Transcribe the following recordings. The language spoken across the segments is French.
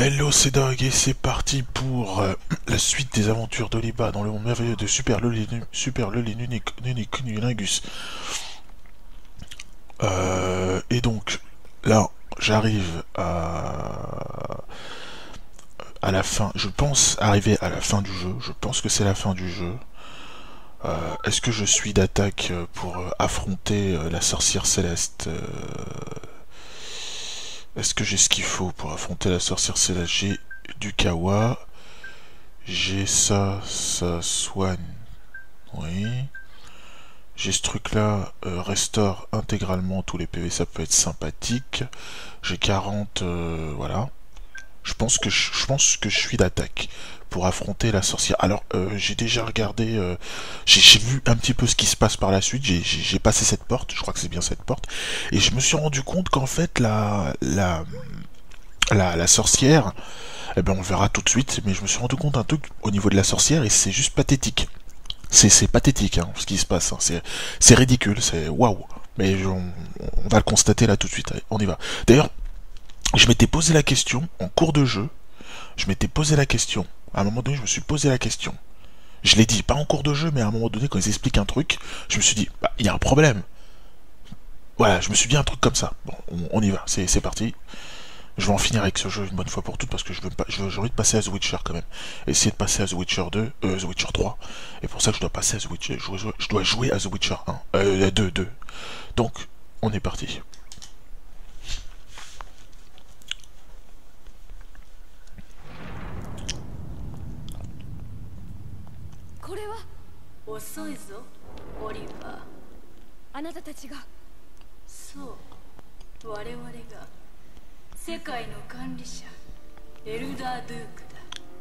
Hello, c'est Dog et c'est parti pour la suite des aventures d'Oliba dans le monde merveilleux de Super Loli Nunicunilingus. Et donc, là, j'arrive à la fin. Je pense arriver à la fin du jeu. Je pense que c'est la fin du jeu. Est-ce que je suis d'attaque pour affronter la sorcière céleste Est-ce que j'ai ce qu'il faut pour affronter la sorcière céleste? J'ai du kawa. J'ai ça soigne. Oui. J'ai ce truc-là, restaure intégralement tous les PV, ça peut être sympathique. J'ai 40, voilà. Je pense que je suis d'attaque pour affronter la sorcière. Alors, j'ai déjà regardé, j'ai vu un petit peu ce qui se passe par la suite. J'ai passé cette porte, je crois que c'est bien cette porte, et je me suis rendu compte qu'en fait la sorcière, eh ben on le verra tout de suite, mais je me suis rendu compte d'un truc au niveau de la sorcière et c'est juste pathétique. C'est pathétique hein, ce qui se passe, hein. C'est ridicule, c'est waouh. Mais on va le constater là tout de suite, allez, on y va. D'ailleurs, je m'étais posé la question en cours de jeu, je m'étais posé la question, à un moment donné je me suis posé la question. Je l'ai dit, pas en cours de jeu, mais à un moment donné quand ils expliquent un truc, je me suis dit, bah il y a un problème. Voilà, je me suis dit un truc comme ça. Bon, on y va, c'est parti. Je vais en finir avec ce jeu une bonne fois pour toutes parce que j'ai envie de passer à The Witcher quand même. Essayer de passer à The Witcher 2, The Witcher 3. Et pour ça que je dois passer à The Witcher. Je dois jouer à The Witcher 1. 2. Donc, on est parti. 我々が世界の管理者エルダー・ドゥークだ。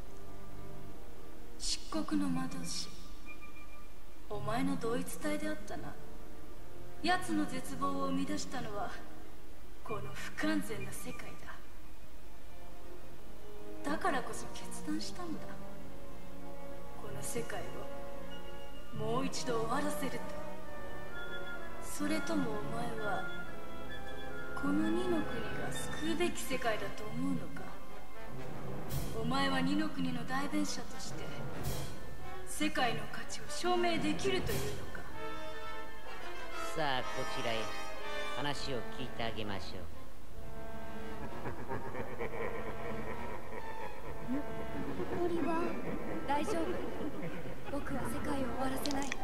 漆黒の魔導士、お前の同一体であったな。奴の絶望を生み出したのはこの不完全な世界だ。だからこそ決断したんだ。この世界をもう一度終わらせると。それともお前はこの二の国が救うべき世界だと思うのか。お前は二の国の代弁者として世界の価値を証明できるというのか。 さあこちらへ話を聞いてあげましょう。オリバー、大丈夫。僕は世界を終わらせない。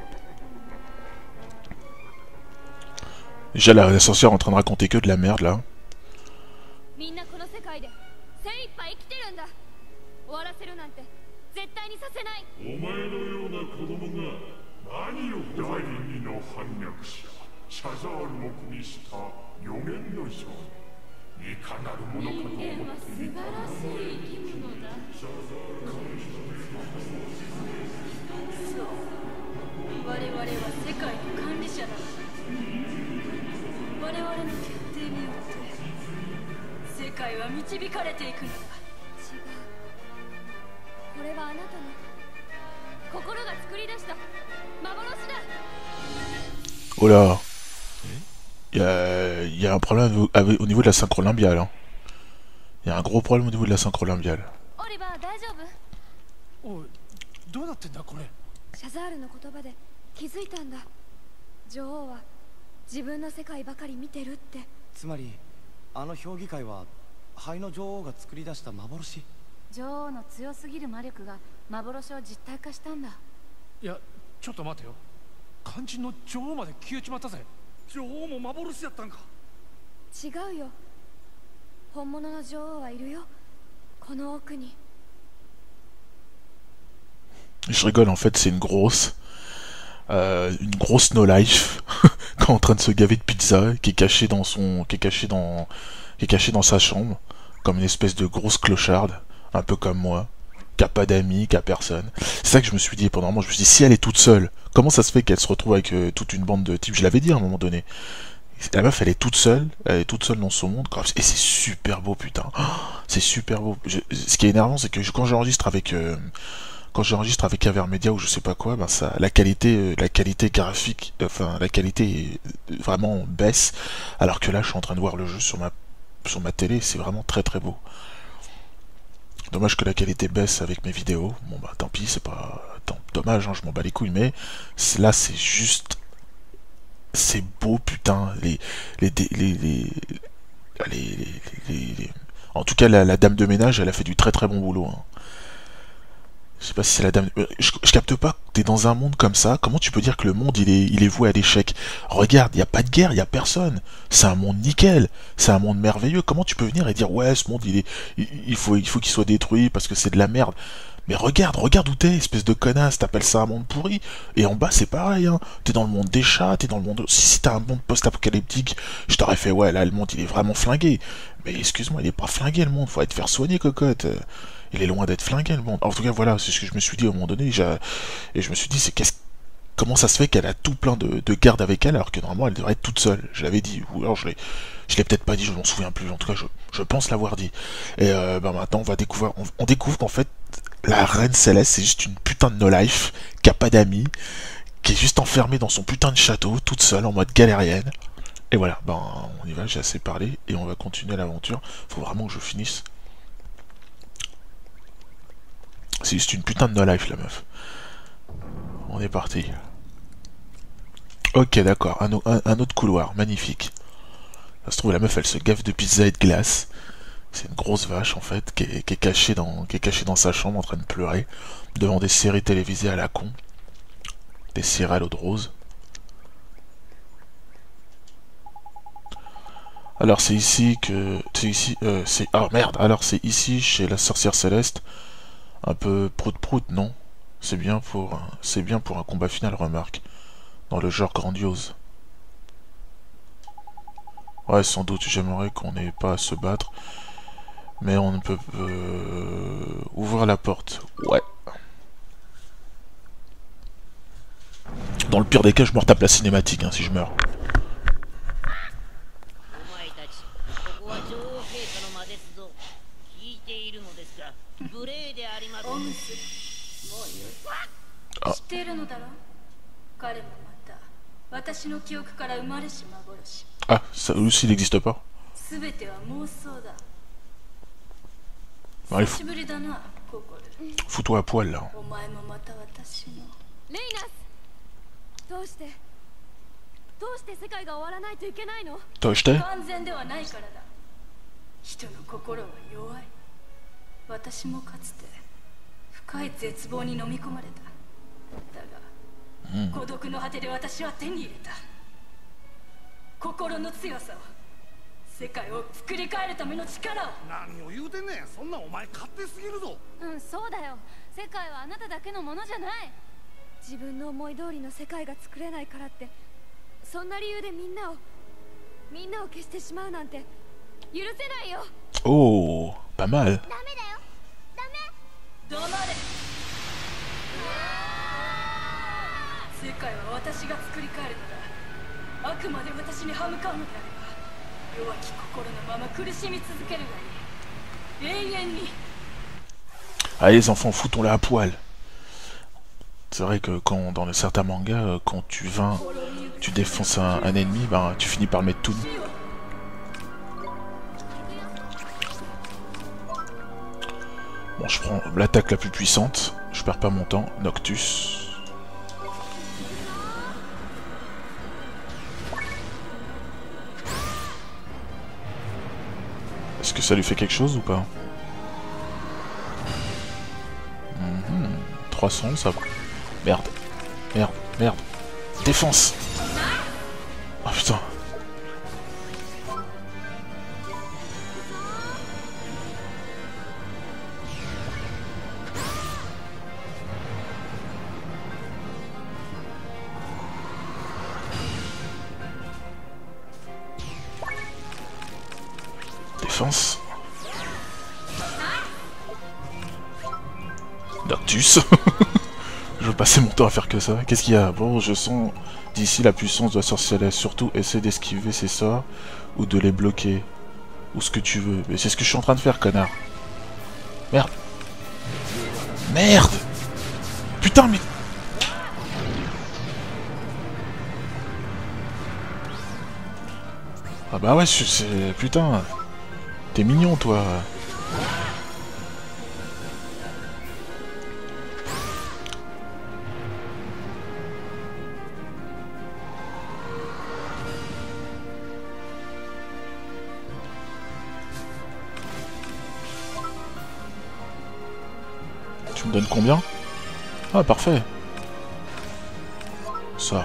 Déjà la sorcière est en train de raconter que de la merde là. Oh là, il y a un problème au niveau de la synchro lambiale. Hein. Il y a un gros problème au niveau de la synchro lambiale. Je rigole, en fait, c'est une grosse no life qui est en train de se gaver de pizza, qui est cachée dans sa chambre, comme une espèce de grosse clocharde, un peu comme moi, qui a pas d'amis, qui a personne. C'est ça que je me suis dit pendant un moment, je me suis dit, si elle est toute seule, comment ça se fait qu'elle se retrouve avec toute une bande de types? Je l'avais dit à un moment donné. La meuf, elle est toute seule dans son monde, et c'est super beau, putain. Oh, c'est super beau. Ce qui est énervant, c'est que quand j'enregistre avec Avermedia ou je sais pas quoi, ben ça, la qualité graphique, enfin la qualité vraiment baisse, alors que là, je suis en train de voir le jeu sur ma télé, c'est vraiment très très beau. Dommage que la qualité baisse avec mes vidéos. Bon bah tant pis, c'est pas... dommage, hein, je m'en bats les couilles, mais là c'est juste... C'est beau, putain. En tout cas, la dame de ménage, elle a fait du très très bon boulot. Hein. Je sais pas si c'est la dame... Je capte pas, t'es dans un monde comme ça, comment tu peux dire que le monde il est voué à l'échec? Regarde, y a pas de guerre, y a personne. C'est un monde nickel, c'est un monde merveilleux. Comment tu peux venir et dire ouais, ce monde il faut qu'il soit détruit parce que c'est de la merde? Mais regarde où t'es, espèce de connasse, t'appelles ça un monde pourri. Et en bas c'est pareil, hein. T'es dans le monde des chats, t'es dans le monde... Si t'as un monde post-apocalyptique, je t'aurais fait ouais, là le monde il est vraiment flingué. Mais excuse-moi, il est pas flingué le monde, faut être faire soigner, cocotte. Il est loin d'être flingué le monde. En tout cas voilà, c'est ce que je me suis dit à un moment donné, et je me suis dit comment ça se fait qu'elle a tout plein de gardes avec elle alors que normalement elle devrait être toute seule. Je l'avais dit, ou alors je l'ai peut-être pas dit, je m'en souviens plus, en tout cas je pense l'avoir dit. Et maintenant on découvre qu'en fait la reine Céleste c'est juste une putain de no-life, qui a pas d'amis, qui est juste enfermée dans son putain de château, toute seule, en mode galérienne. Et voilà, on y va, j'ai assez parlé, et on va continuer l'aventure. Faut vraiment que je finisse. C'est juste une putain de no-life la meuf. On est parti. Ok, d'accord, un autre couloir, magnifique. Ça se trouve, la meuf, elle se gaffe de pizza et de glace. C'est une grosse vache, en fait, qui est cachée dans sa chambre en train de pleurer, devant des séries télévisées à la con. Des séries à l'eau de rose. Alors, c'est ici que... Ah, merde. Alors, c'est ici, chez la sorcière céleste. Un peu prout-prout, non? C'est bien pour un combat final, remarque. Dans le genre grandiose. Ouais, sans doute, j'aimerais qu'on n'ait pas à se battre. Mais on ne peut... ouvrir la porte. Ouais. Dans le pire des cas, je me retape la cinématique, hein, si je meurs. Ah. Ah, ça aussi il n'existe pas. Allez, fous-toi à poil là. Toi, je t'ai. 私もかつて深い絶望に飲み込まれた。だが、孤独の果てで私は手に入れた。心の強さを、世界を作り変えるための力を。 何を言うてんねん。そんなお前勝手すぎるぞ。 そうだよ。世界はあなただけのものじゃない。自分の思い通りの世界が作れないからって、そんな理由でみんなを消してしまうなんて許せないよ。 Oh, pas mal. ダメだよ。ダメ。 黙れ。世界は私が作り変えるのだ。あくまで私に歯向かうのであれば、弱き心のまま苦しみ続けるがいい。永遠に。 Allez les enfants, foutons-la à poil. C'est vrai que dans certains mangas, quand tu défonces un ennemi, tu finis par le mettre tout nu. Bon, je prends l'attaque la plus puissante, je perds pas mon temps, Noctus. Est-ce que ça lui fait quelque chose ou pas? 300, ça va. Merde. Défense. Oh putain. Défense. Noctus. Je veux passer mon temps à faire que ça. Qu'est-ce qu'il y a? Bon, je sens d'ici la puissance de la sorcière. Surtout, essaie d'esquiver ses sorts ou de les bloquer. Ou ce que tu veux. Mais c'est ce que je suis en train de faire, connard. Merde. Merde. Putain, mais... Ah bah ouais, c'est... Putain. T'es mignon, toi. Tu me donnes combien? Ah, parfait. Ça.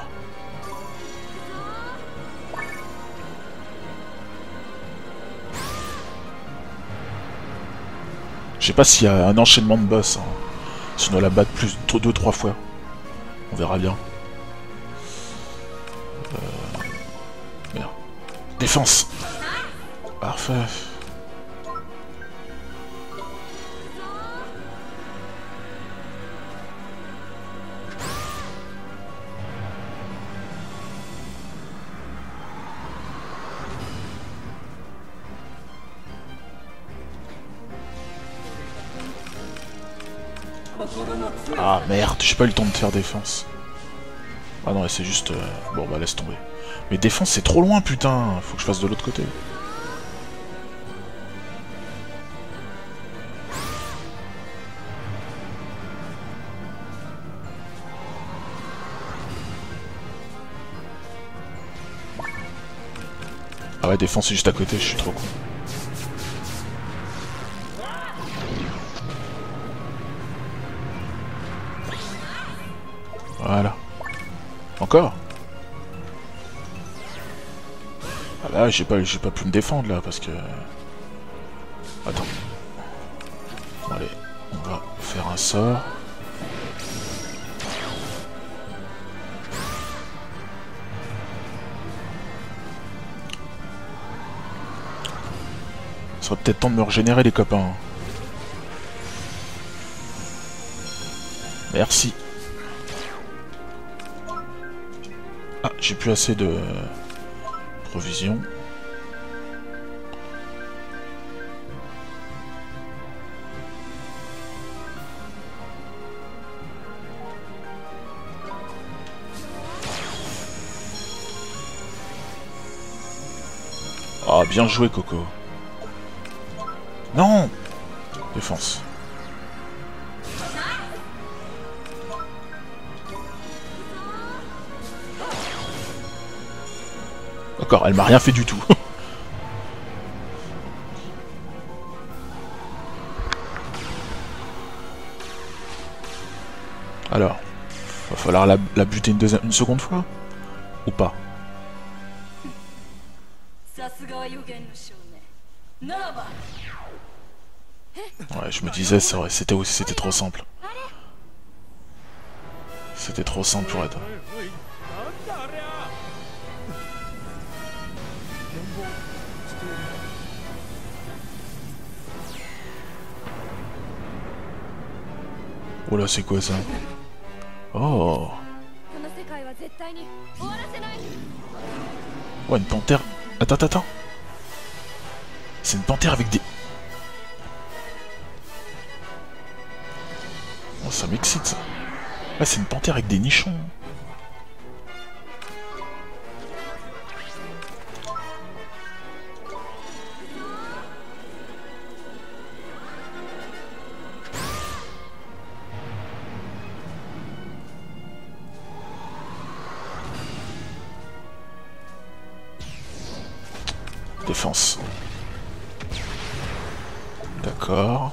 Je sais pas s'il y a un enchaînement de boss. Hein. Si on doit la battre plus 2-3 fois. On verra bien. Merde. Défense. Parfait. Ah merde, j'ai pas eu le temps de faire défense. Ah non, c'est juste... Bon bah laisse tomber. Mais défense c'est trop loin putain, faut que je fasse de l'autre côté. Ah ouais, défense c'est juste à côté, je suis trop con. Voilà. Encore? Ah là, j'ai pas pu me défendre là parce que... Attends. Bon, allez, on va faire un sort. Ça serait peut-être temps de me régénérer les copains. Merci. Ah, j'ai plus assez de provisions. Ah, bien joué, Coco. Non! Défense. D'accord, elle m'a rien fait du tout. Alors, va falloir la buter une seconde fois? Ou pas? Ouais, je me disais, c'était trop simple. C'était trop simple pour être... Oh là, c'est quoi ça? Oh! Ouais, une panthère... Attends. C'est une panthère avec des... Oh, ça m'excite, ça. Ouais, c'est une panthère avec des nichons. Défense. D'accord.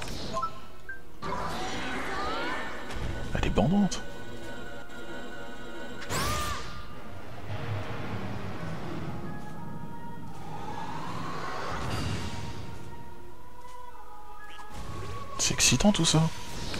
Elle est bandante. C'est excitant tout ça.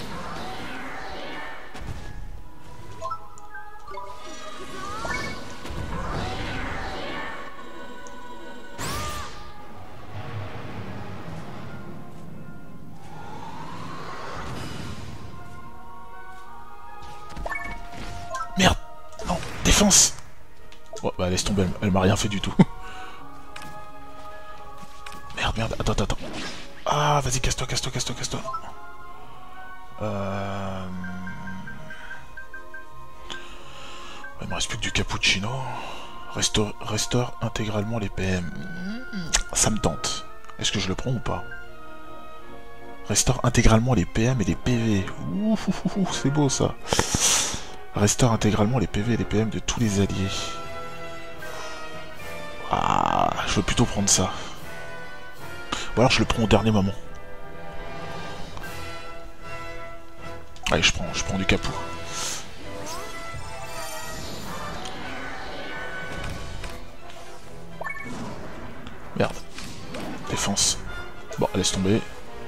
Merde! Non! Défense! Oh, bah laisse tomber, elle m'a rien fait du tout. Merde, attends. Ah, vas-y, casse-toi. Il me reste plus que du cappuccino. Restaure intégralement les PM. Ça me tente. Est-ce que je le prends ou pas? Restaure intégralement les PM et les PV. Ouh, c'est beau ça. Restaure intégralement les PV et les PM de tous les alliés. Ah, je veux plutôt prendre ça. Ou alors je le prends au dernier moment. Allez, je prends du capot. Merde. Défense. Bon, laisse tomber.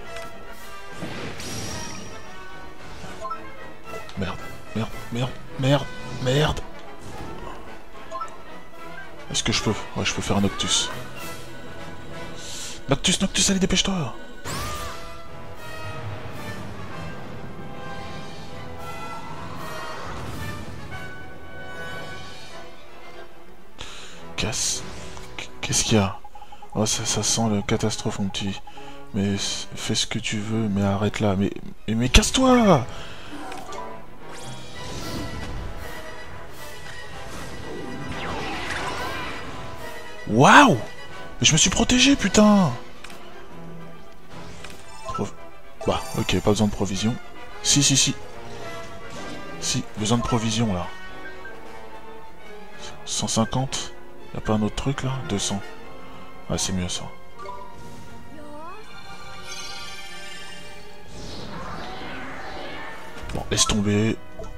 Merde, merde, merde, merde, merde. Est-ce que je peux? Ouais, je peux faire un Noctus. Noctus, Noctus, allez, dépêche-toi. Casse. Qu'est-ce qu'il y a? Oh, ça sent la catastrophe, mon petit. Mais fais ce que tu veux, mais arrête là. Mais casse-toi! Waouh! Mais je me suis protégé, putain! Bah, ok, pas besoin de provision. Si. Si, besoin de provision, là. 150? Y'a pas un autre truc, là? 200. Ah, c'est mieux, ça. Bon, laisse tomber.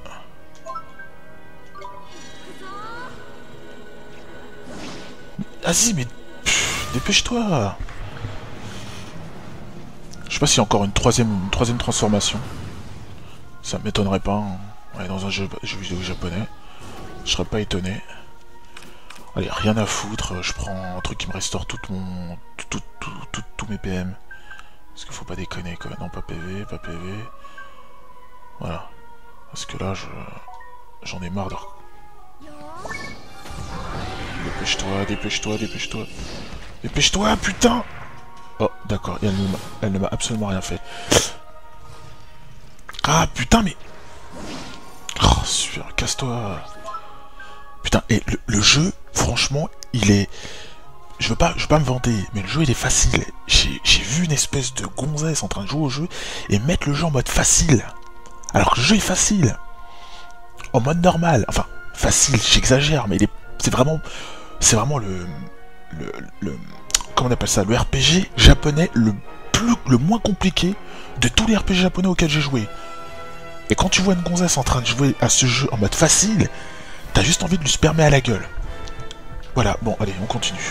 Vas-y, mais... dépêche-toi. Je sais pas s'il y a encore une troisième transformation. Ça m'étonnerait pas. Hein. Ouais, dans un jeu vidéo japonais. Je serais pas étonné. Allez, rien à foutre. Je prends un truc qui me restaure tous mes PM. Parce qu'il faut pas déconner, quoi. Non, pas PV, pas PV. Voilà. Parce que là, j'en ai marre de... Dépêche-toi, dépêche-toi, dépêche-toi. Dépêche-toi, putain! Oh, d'accord, elle ne m'a absolument rien fait. Ah, putain, mais... Oh, super, casse-toi. Putain, et le jeu, franchement, il est... Je veux pas me vanter, mais le jeu, il est facile. J'ai vu une espèce de gonzesse en train de jouer au jeu et mettre le jeu en mode facile. Alors que le jeu est facile. En mode normal. Enfin, facile, j'exagère, mais c'est vraiment le comment on appelle ça, le RPG japonais le moins compliqué de tous les RPG japonais auxquels j'ai joué. Et quand tu vois une gonzesse en train de jouer à ce jeu en mode facile, t'as juste envie de lui spermer à la gueule. Voilà, bon, allez, on continue.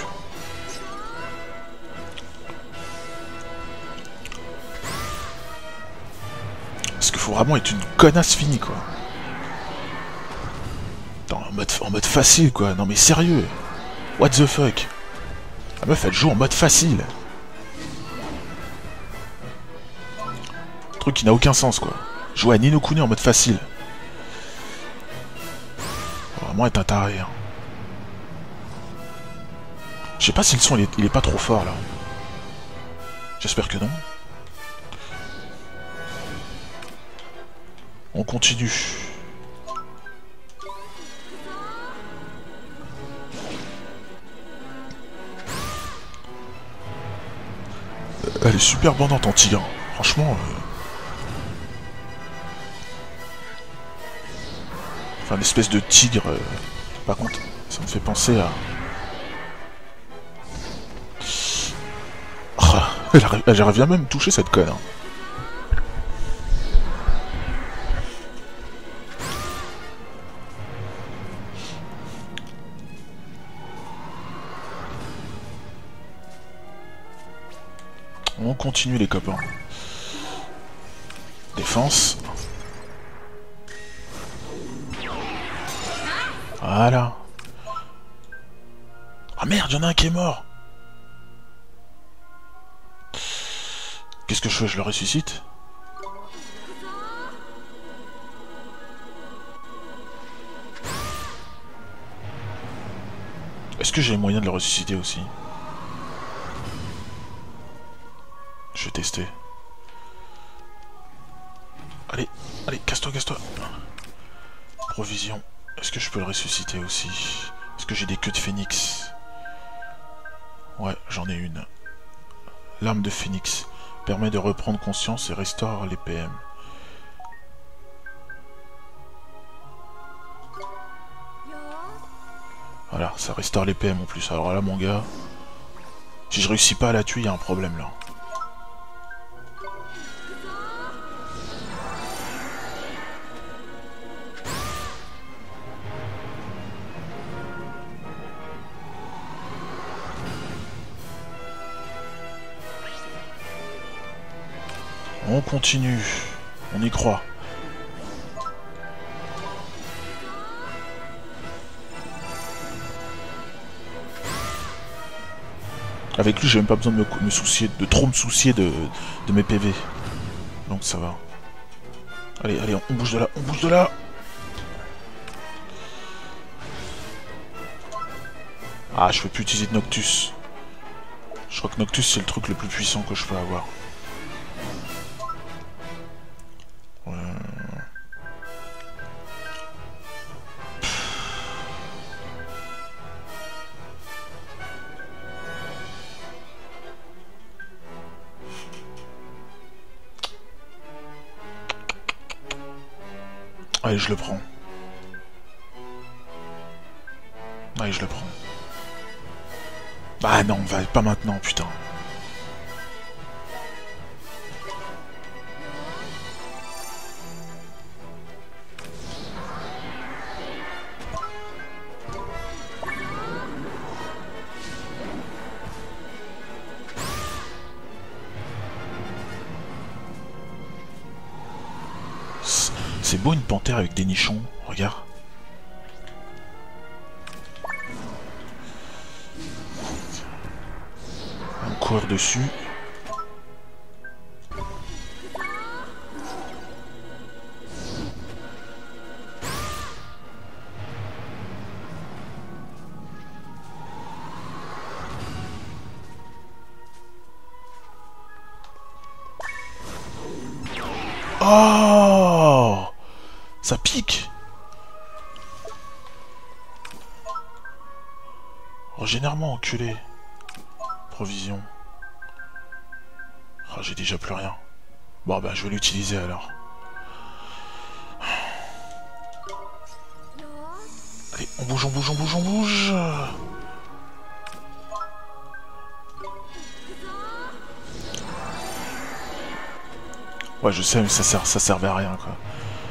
Parce qu'il faut vraiment être une connasse finie, quoi. En mode facile, quoi. Non mais sérieux. What the fuck. La meuf, elle joue en mode facile. Truc qui n'a aucun sens, quoi. Jouer à Ni no Kuni en mode facile. Faut vraiment être un taré, hein. Je sais pas si le son, il est pas trop fort, là. J'espère que non. On continue. Elle est super bandante en tigre. Franchement... Enfin, l'espèce de tigre... Par contre, ça me fait penser à... Oh, elle arrive bien même à toucher cette conne. Hein. On continue les copains. Défense. Voilà. Ah merde, y'en a un qui est mort. Qu'est-ce que je fais? Je le ressuscite? Est-ce que j'ai moyen de le ressusciter aussi? Je vais tester. Allez, allez, casse-toi, casse-toi. Provision. Est-ce que je peux le ressusciter aussi? Est-ce que j'ai des queues de phénix? Ouais, j'en ai une. L'arme de phénix permet de reprendre conscience et restaure les PM. Voilà, ça restaure les PM en plus. Alors là, mon gars, si je réussis pas à la tuer, il y a un problème là. On continue. On y croit. Avec lui, j'ai même pas besoin de me soucier, de trop me soucier de mes PV. Donc ça va. Allez, allez, on bouge de là, on bouge de là. Ah, je peux plus utiliser de Noctus. Je crois que Noctus, c'est le truc le plus puissant que je peux avoir. Allez, je le prends. Allez, je le prends. Ah non, va pas maintenant, putain. C'est beau une panthère avec des nichons, regarde. On va courir dessus. Oh! Ça pique! Régénère-moi, enculé. Provision. Oh, j'ai déjà plus rien. Bon, bah, je vais l'utiliser alors. Allez, on bouge, on bouge, on bouge, on bouge! Ouais, je sais, mais ça servait à rien, quoi.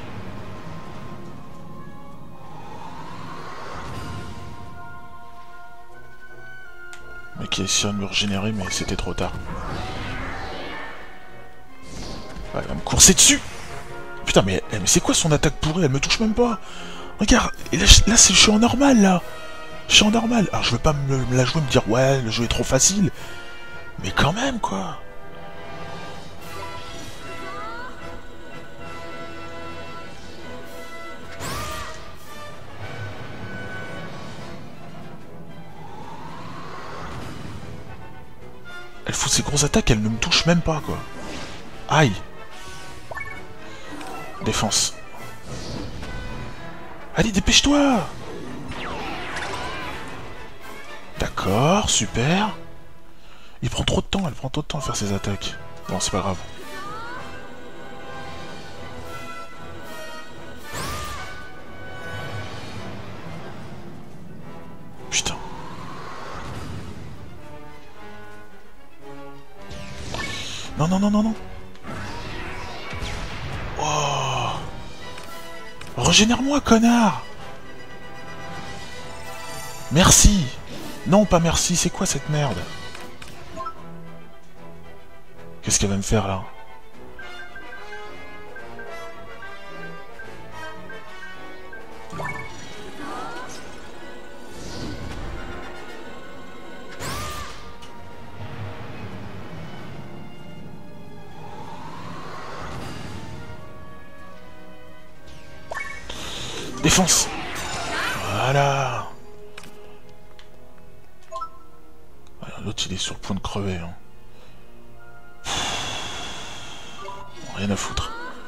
Mais qui a essayé de me régénérer, mais c'était trop tard. Ouais, elle va me courser dessus. Putain, mais c'est quoi son attaque pourrie? Elle me touche même pas. Regarde, et là je suis en normal, là. Je suis en normal. Alors, je veux pas me la jouer, me dire, ouais, le jeu est trop facile. Mais quand même, quoi. Elle fout ses grosses attaques, elle ne me touche même pas, quoi. Aïe. Défense. Allez, dépêche-toi. D'accord, super. Il prend trop de temps, elle prend trop de temps à faire ses attaques. Bon, c'est pas grave. Putain. Non, non, non, non, non. Oh. Régénère-moi, connard. Merci. Non, pas merci, c'est quoi cette merde? Qu'est-ce qu'elle va me faire, là? Défense. Voilà. L'autre il est sur le point de crever. Hein. Rien à foutre.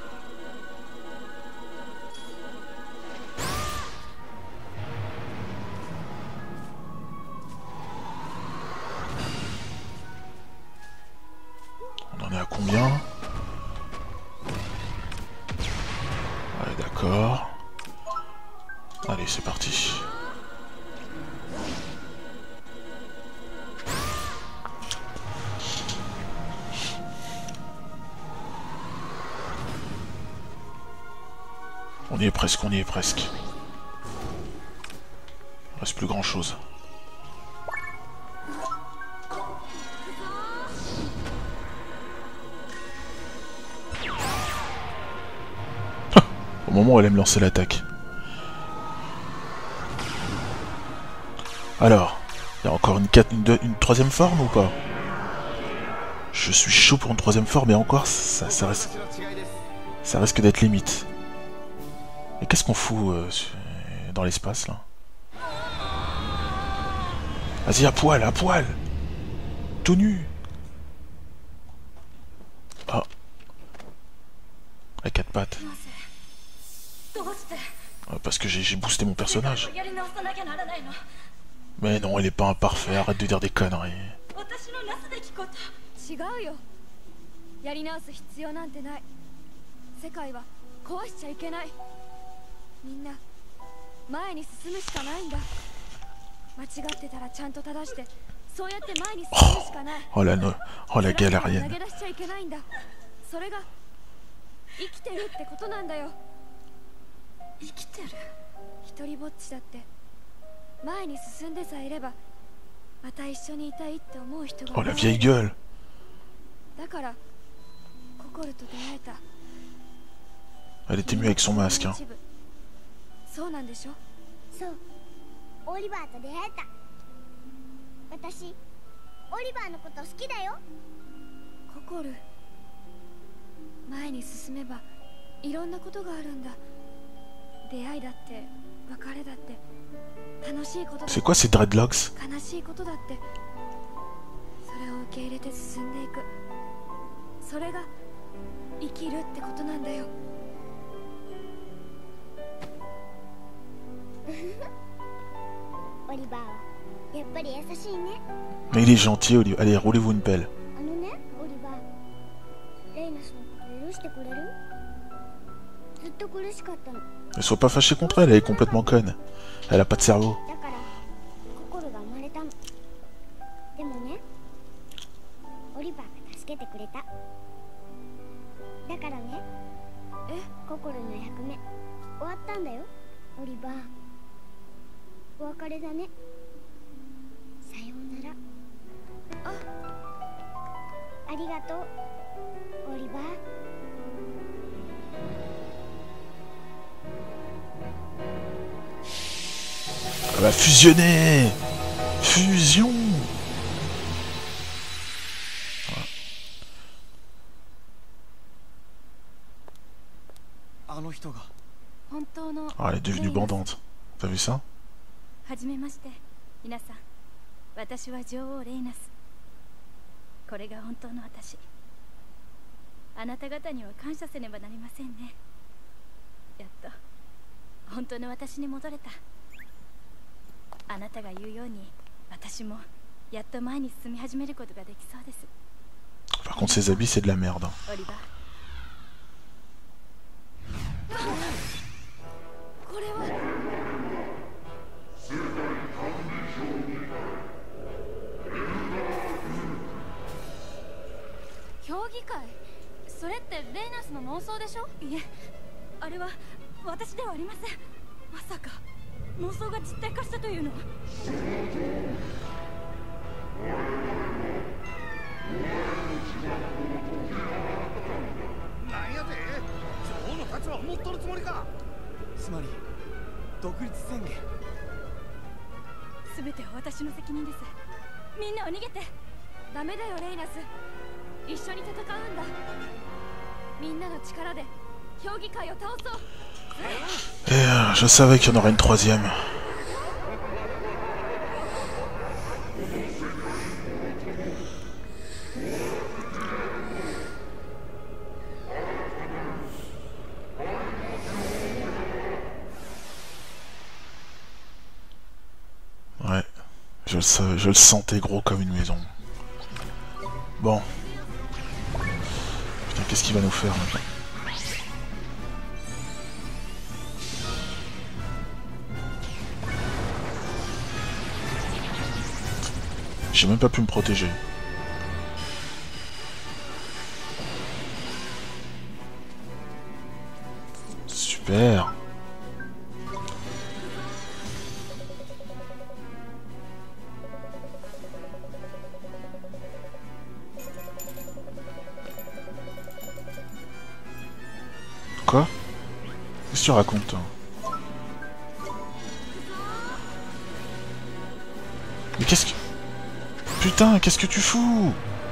On en est à combien? Ouais, d'accord. Allez, c'est parti. On y est presque, on y est presque. Il reste plus grand chose. moment où elle aime lancer l'attaque. Alors, il y a encore une troisième forme ou pas? Je suis chaud pour une troisième forme, et encore, ça risque d'être limite. Et qu'est-ce qu'on fout dans l'espace, là? Vas-y, à poil! Tout nu! Ah. À quatre pattes. Parce que j'ai boosté mon personnage. Mais non, il est pas imparfait, arrête de dire des conneries. 違うよ。やり直す必要なんてない。世界は壊しちゃいけない。みんな前に進むしかないんだ。間違ってたらちゃんと正して、そうやって前に進むしかない。 Oh la galérienne. 投げ出しちゃいけないんだ。それが生きてるってことなんだよ。生きてる？一人ぼっちだって前に進んでさえいれば、また一緒にいたいって思う人が。 Oh la vieille gueule. だから心と出会えた。 Elle était mieux avec son masque, hein. そうなんでしょ？ そう、オリバーと出会えた。私オリバーのこと好きだよ。 心、前に進めばいろんなことがあるんだ。出会いだって別れだって楽しいことだって。 C'est quoi ces dreadlocks? 悲しいことだって、それを受け入れて進んでいく。それが生きるってことなんだよ。 オリバーはやっぱり優しいね。 Mais il est gentil, Olivier. Allez, roulez-vous une pelle. あのね、オリバー、レイナスのこと許してくれる？ずっと苦しかったの。 Ne sois pas fâché contre elle, elle est complètement conne. Elle a pas de cerveau. だから心が生まれたの。でもね、オリバーが助けてくれた。だからね、心の役目終わったんだよ、オリバー。お別れだね。さようなら。ありがとう、オリバー。 Elle va fusionner. Fusion. Ah, elle est devenue bandante. T'as vu ça? はじめまして、皆さん。私は女王レイナス。これが本当の私。あなた方には感謝せねばなりませんね。やっと本当の私に戻れた。あなたが言うように、私もやっと前に進み始めることができそうです。 Par contre, ses habits, c'est de la merde. オリバー。これは。 評議会？それってレイナスの妄想でしょ？いえ、あれは私ではありません。まさか妄想が実体化したというのは。 なんやで、女王の立場を持っとるつもりか。 つまり独立宣言。 全ては私の責任です。みんなを逃げて。ダメだよレイナス。一緒に戦うんだ。みんなの力で評議会を倒そう。 Et je savais qu'il y en aurait une troisième. Ouais, je le savais, je le sentais gros comme une maison. Bon. Putain, qu'est-ce qu'il va nous faire maintenant? J'ai même pas pu me protéger. Super. Quoi? Qu'est-ce que tu racontes, toi? Mais qu'est-ce que... Putain, qu'est-ce que tu fous?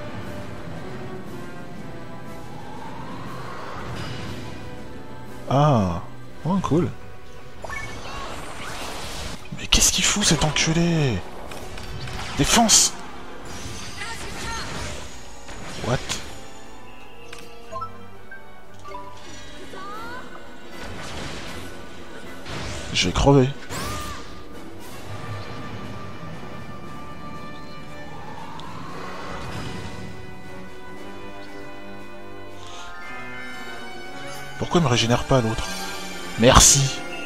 Ah, oh, cool. Mais qu'est-ce qu'il fout, cet enculé? Défense! What? Je vais crever. Pourquoi il me régénère pas l'autre? Merci.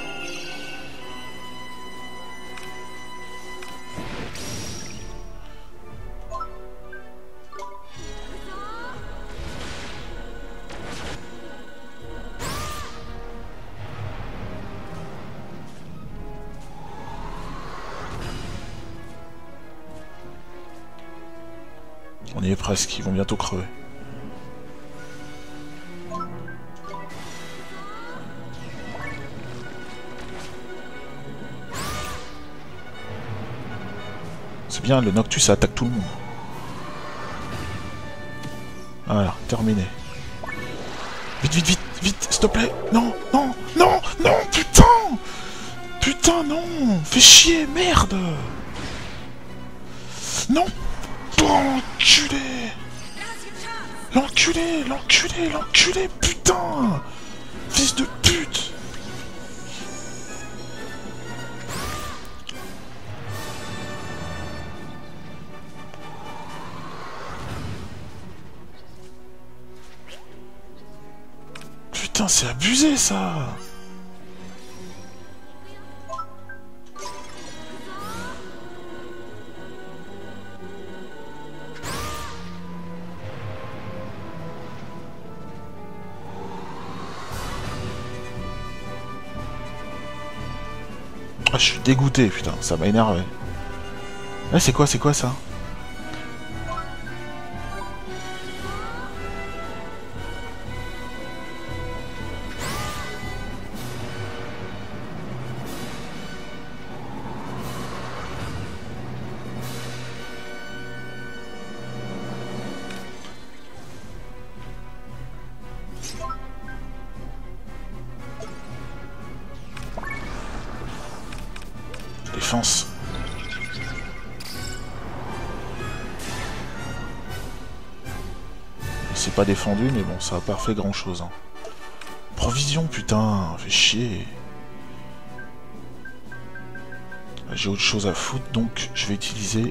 On y est presque, ils vont bientôt crever. C'est bien, le Noctus ça attaque tout le monde. Voilà, terminé. Vite, vite, vite, vite, s'il te plaît. Non, non, non, non, putain. Putain, non. Fais chier, merde. Non. Oh, enculé. L'enculé, l'enculé, l'enculé, putain. Fils de pute. Putain, c'est abusé, ça. Ah, je suis dégoûté, putain, ça m'a énervé. Eh, c'est quoi ça? Défense. C'est pas défendu, mais bon, ça a pas fait grand chose. Hein. Provision, putain, fait chier. J'ai autre chose à foutre, donc je vais utiliser...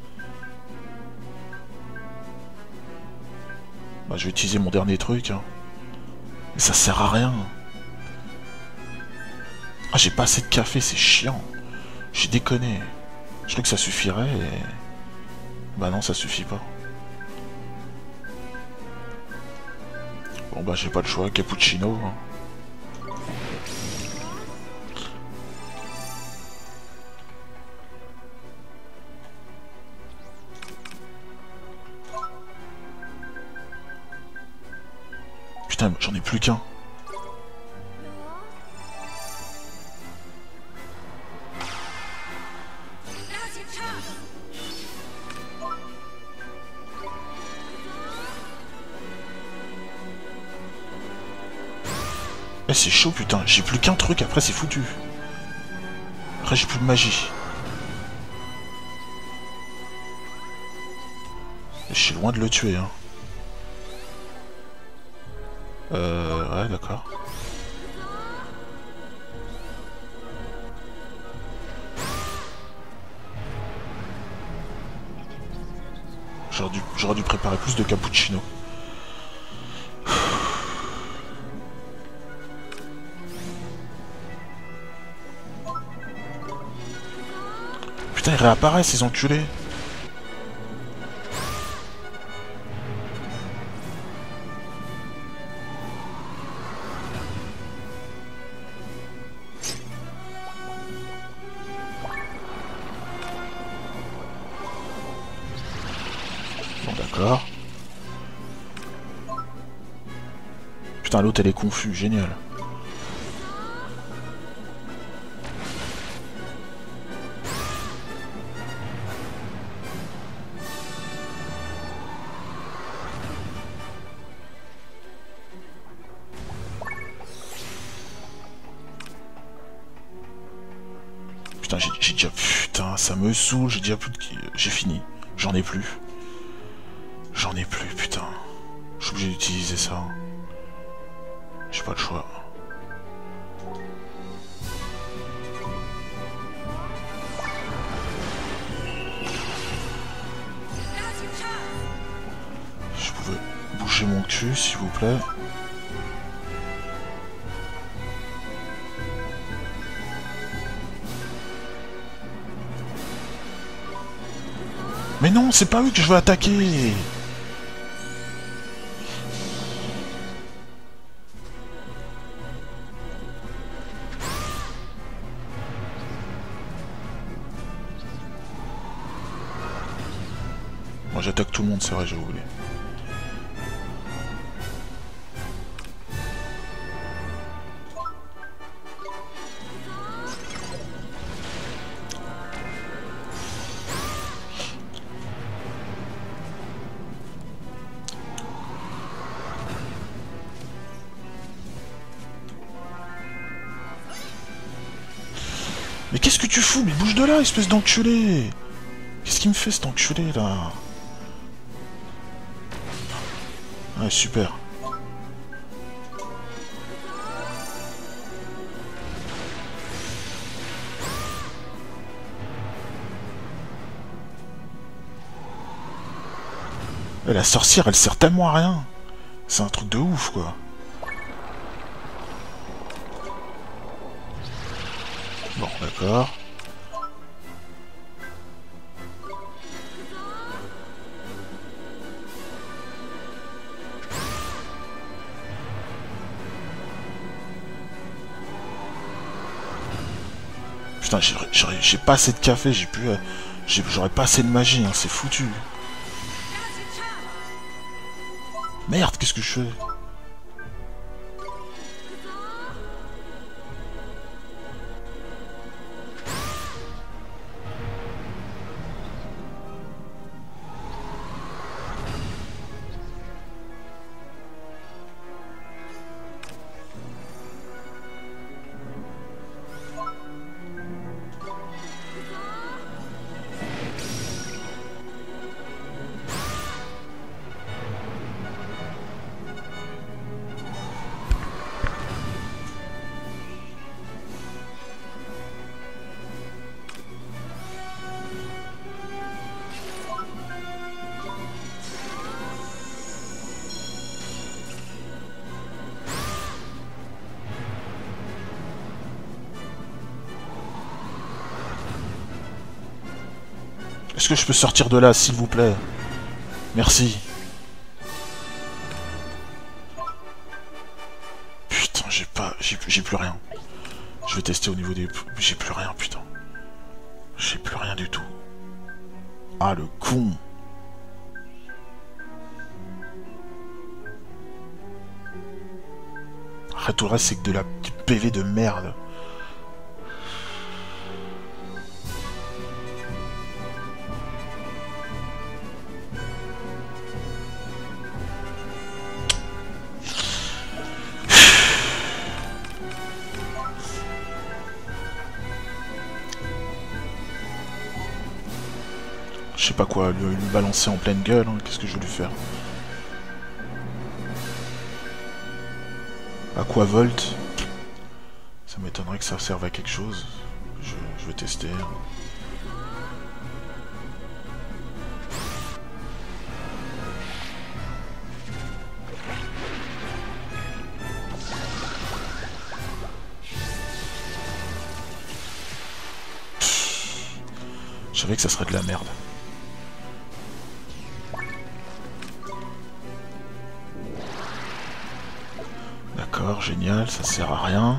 Bah, je vais utiliser mon dernier truc. Hein. Mais ça sert à rien. Ah, j'ai pas assez de café, c'est chiant. J'ai déconné. Je crois que ça suffirait et... Bah non, ça suffit pas. Bon bah j'ai pas le choix, cappuccino. Hein. Putain, j'en ai plus qu'un. Eh, c'est chaud, putain. J'ai plus qu'un truc, après c'est foutu. Après j'ai plus de magie. Je suis loin de le tuer, hein. Ouais, d'accord. J'aurais dû préparer plus de cappuccino. Putain, ils réapparaissent, ces enculés. Bon, d'accord. Putain, l'autre, elle est confuse, génial. Putain, j'ai déjà... Putain, ça me saoule, j'ai déjà plus de... J'ai fini. J'en ai plus. J'en ai plus, putain. Je suis obligé d'utiliser ça. J'ai pas le choix. Je pouvais bouger mon cul, s'il vous plaît. Mais non, c'est pas eux que je veux attaquer. Moi j'attaque tout le monde, c'est vrai, j'ai oublié. Mais qu'est-ce que tu fous? Mais bouge de là, espèce d'enculé! Qu'est-ce qu'il me fait cet enculé là? Ouais, super. Et la sorcière, elle sert tellement à rien. C'est un truc de ouf, quoi. Bon, d'accord. Putain, j'ai pas assez de café, j'aurais pas assez de magie, hein, c'est foutu. Merde, qu'est-ce que je fais? Est-ce que je peux sortir de là, s'il vous plaît? Merci. Putain, j'ai plus rien. Je vais tester au niveau des... J'ai plus rien, putain. J'ai plus rien du tout. Ah, le con. Ah, tout le reste, c'est que de la petite PV de merde. Je sais pas quoi, lui balancer en pleine gueule, hein. Qu'est-ce que je vais lui faire? Aquavolt. Ça m'étonnerait que ça serve à quelque chose. Je vais tester. Je savais que ça serait de la merde. D'accord, génial, ça sert à rien.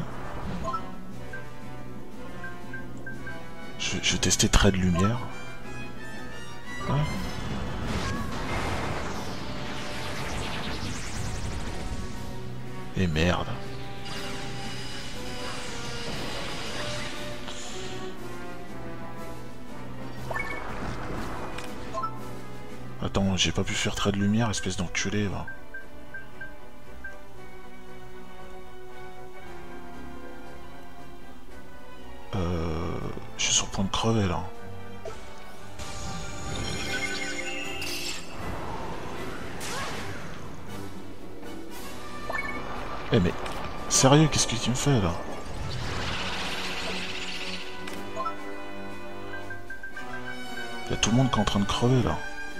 Je vais tester trait de lumière. Ouais. Et merde. Attends, j'ai pas pu faire trait de lumière, espèce d'enculé, va. Je suis sur point de crever là. Eh mais, sérieux, qu'est-ce que tu me fais là? Il y a tout le monde qui est en train de crever là.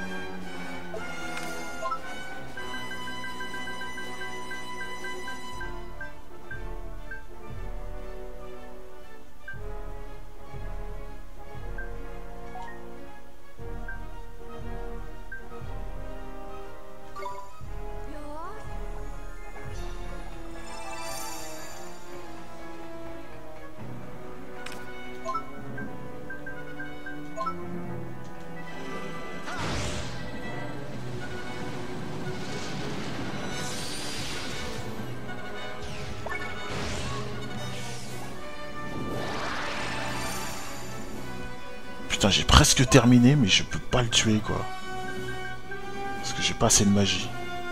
Putain, j'ai presque terminé, mais je peux pas le tuer, quoi. Parce que j'ai pas assez de magie.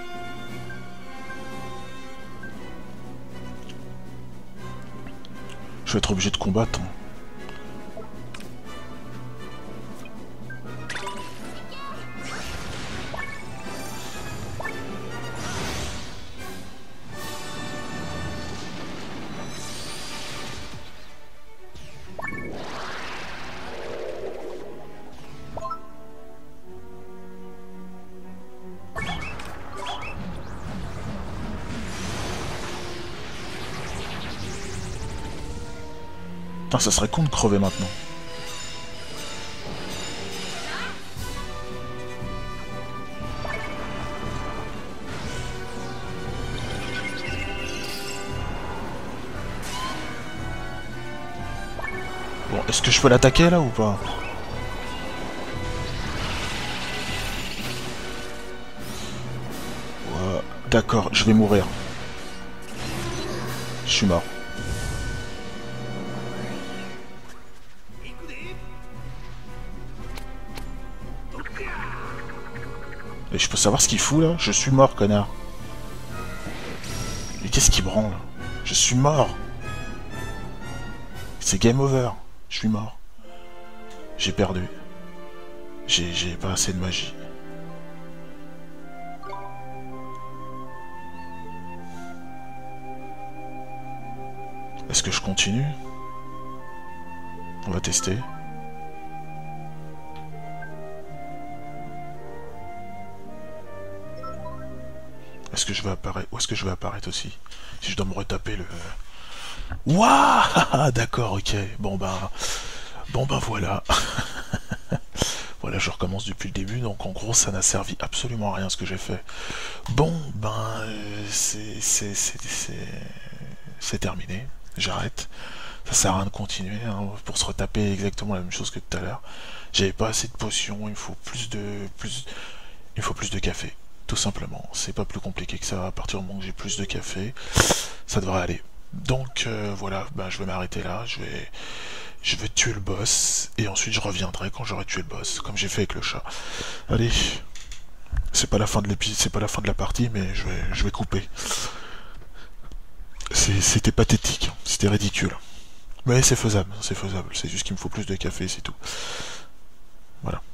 Je vais être obligé de combattre. Hein. Putain, ça serait con de crever maintenant. Bon, est-ce que je peux l'attaquer là ou pas? Ouais, d'accord, je vais mourir. Je suis mort. Et je peux savoir ce qu'il fout là? Je suis mort, connard. Mais qu'est-ce qui branle? Je suis mort. C'est game over. Je suis mort. J'ai perdu. J'ai pas assez de magie. Est-ce que je continue? On va tester. Est-ce que je vais apparaître? Où est-ce que je vais apparaître aussi? Si je dois me retaper le... Waouh! D'accord, ok. Bon ben voilà. Voilà, je recommence depuis le début, donc en gros ça n'a servi absolument à rien ce que j'ai fait. Bon, ben c'est terminé. J'arrête. Ça sert à rien de continuer, hein, pour se retaper exactement la même chose que tout à l'heure. J'avais pas assez de potions, il me faut plus de café. Tout simplement, c'est pas plus compliqué que ça. À partir du moment que j'ai plus de café, ça devrait aller. Donc voilà, ben, je vais m'arrêter là, je vais tuer le boss, et ensuite je reviendrai quand j'aurai tué le boss, comme j'ai fait avec le chat. Allez, c'est pas la fin de l'épisode, c'est pas la fin de la partie, mais je vais couper. C'était pathétique, c'était ridicule. Mais c'est faisable, c'est juste qu'il me faut plus de café, c'est tout. Voilà.